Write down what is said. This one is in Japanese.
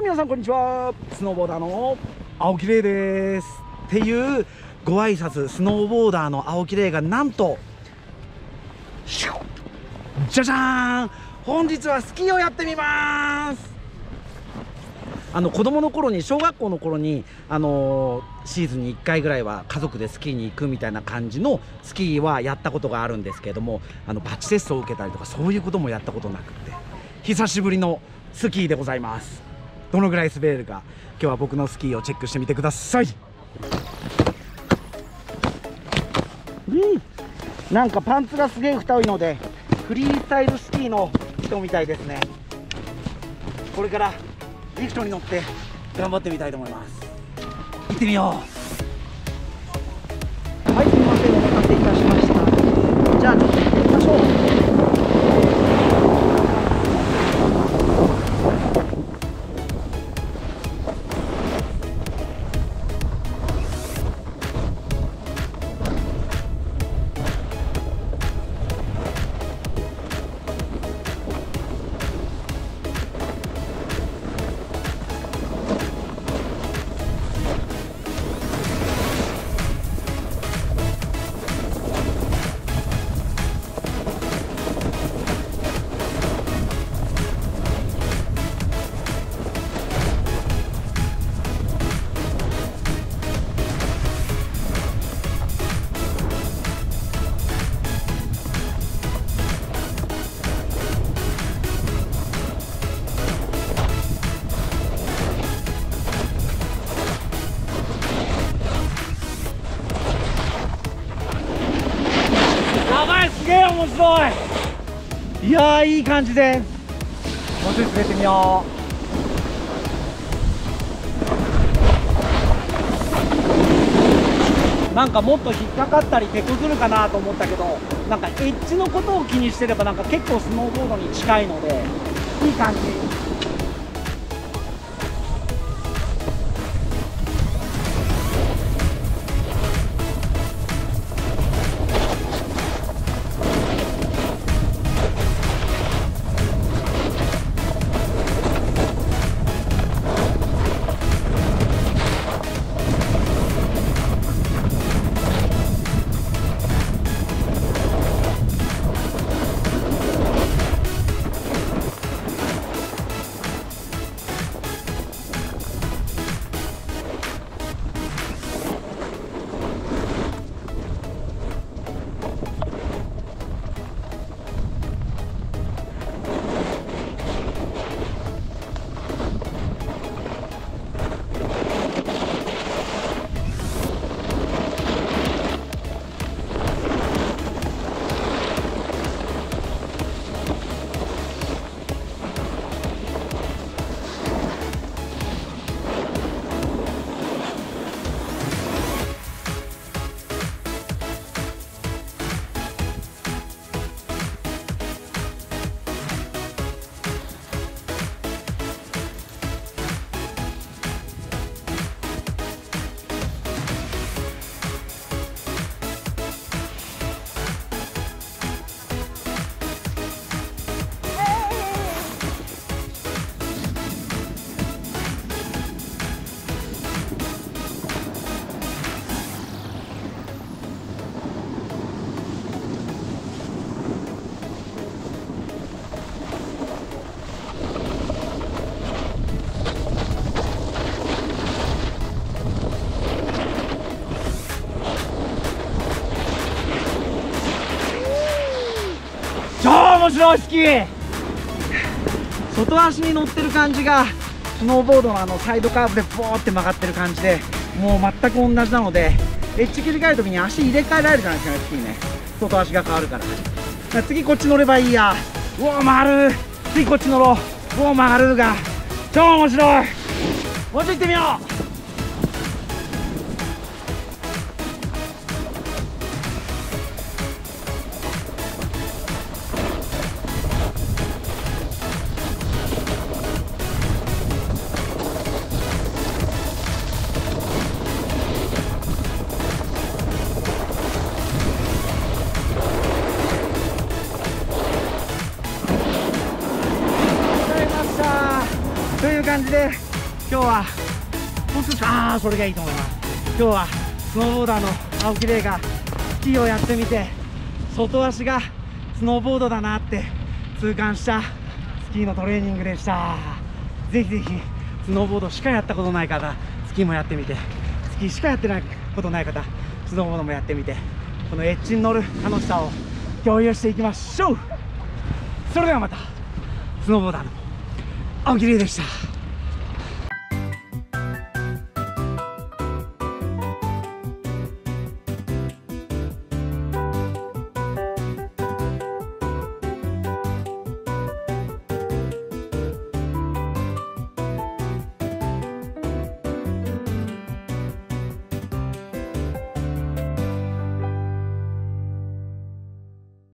皆さんこんにちは。スノーボーダーの青木玲ですっていうご挨拶、スノーボーダーの青木玲がなんとじゃじゃーん、本日はスキーをやってみます。子供の頃に、小学校の頃にシーズンに1回ぐらいは家族でスキーに行くみたいな感じのスキーはやったことがあるんですけれども、バッチテストを受けたりとかそういうこともやったことなくて、久しぶりのスキーでございます。どのぐらい滑れるか、今日は僕のスキーをチェックしてみてください。なんかパンツがすげえ太いのでフリースタイルスキーの人みたいですね。これからリフトに乗って頑張ってみたいと思います。行ってみよう。はい、すみません、お待たせいたしました。じゃあちょっと行ってみましょう。すげえ面白い。いやー、いい感じです。もうちょい滑ってみよう。なんかもっと引っかかったり手こずるかなと思ったけど、なんかエッジのことを気にしてればなんか結構スノーボードに近いのでいい感じ。超面白いスキー。外足に乗ってる感じがスノーボードのサイドカーブでボーって曲がってる感じで、もう全く同じなので、エッジ切り替えるときに足入れ替えられるじゃないですかね、スキーね。外足が変わるから。次こっち乗ればいいや。うおー曲がる。次こっち乗ろう。うおー曲がるが超面白い。もうちょい行ってみよう。という感じで今日は本当にそれがいいと思います。今日はスノーボーダーの青木玲がスキーをやってみて、外足がスノーボードだなって痛感したスキーのトレーニングでした。ぜひぜひスノーボードしかやったことない方、スキーもやってみて、スキーしかやってないことない方、スノーボードもやってみて、このエッジに乗る楽しさを共有していきましょう。それではまた、スノーボーダーの青木玲でした。